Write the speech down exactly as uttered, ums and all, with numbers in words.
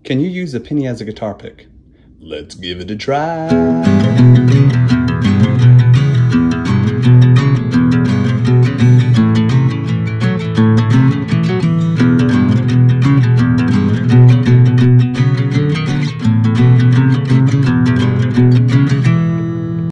Can you use a penny as a guitar pick? Let's give it a try.